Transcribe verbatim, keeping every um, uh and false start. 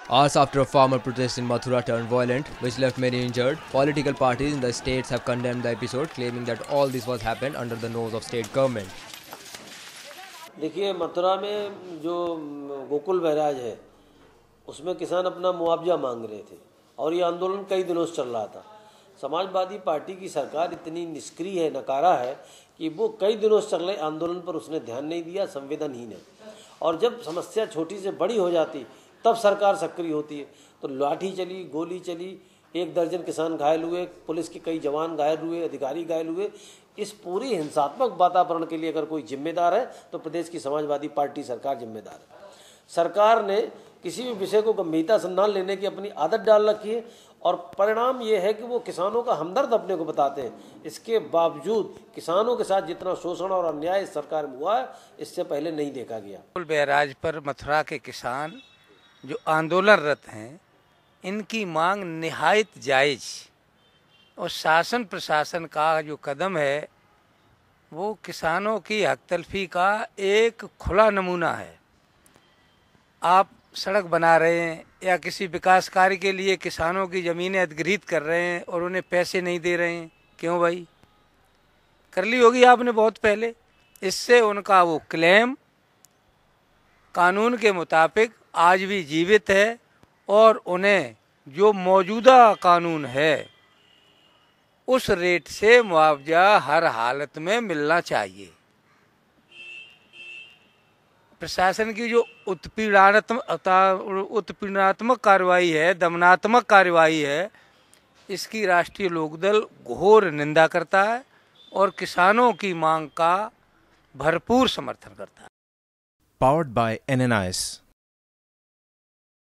Hours after a farmer protest in Mathura turned violent, which left many injured, political parties in the states have condemned the episode, claiming that all this was happened under the nose of state government. देखिए, मथुरा में जो Gokul barrage है उसमें किसान अपना मुआवजा मांग रहे थे और ये आंदोलन कई दिनों से चल रहा था। समाजवादी पार्टी की सरकार इतनी निष्क्रिय है, नकारा है कि वो कई दिनों से चल रहे आंदोलन पर उसने ध्यान नहीं दिया, संवेदनहीन है। और जब समस्या छोटी से बड़ी हो जाती तब सरकार सक्रिय होती है। तो लाठी चली, गोली चली, एक दर्जन किसान घायल हुए, पुलिस के कई जवान घायल हुए, अधिकारी घायल हुए। इस पूरी हिंसात्मक वातावरण के लिए अगर कोई जिम्मेदार है तो प्रदेश की समाजवादी पार्टी सरकार जिम्मेदार है। सरकार ने किसी भी विषय को गंभीरता से न लेने की अपनी आदत डाल रखी है और परिणाम ये है कि वो किसानों का हमदर्द अपने को बताते हैं। इसके बावजूद किसानों के साथ जितना शोषण और अन्याय इस सरकार में हुआ है, इससे पहले नहीं देखा गया। गोकुल बैराज पर मथुरा के किसान जो आंदोलनरत हैं, इनकी मांग निहायत जायज़ और शासन प्रशासन का जो कदम है वो किसानों की हक तलफी का एक खुला नमूना है। आप सड़क बना रहे हैं या किसी विकास कार्य के लिए किसानों की ज़मीनें अधिग्रहित कर रहे हैं और उन्हें पैसे नहीं दे रहे हैं, क्यों भाई? कर ली होगी आपने बहुत पहले। इससे उनका वो क्लेम कानून के मुताबिक आज भी जीवित है और उन्हें जो मौजूदा कानून है उस रेट से मुआवजा हर हालत में मिलना चाहिए। प्रशासन की जो उत्पीड़नात्मक उत्पीड़नात्मक कार्रवाई है, दमनात्मक कार्रवाई है, इसकी राष्ट्रीय लोकदल घोर निंदा करता है और किसानों की मांग का भरपूर समर्थन करता है। Powered by N N I S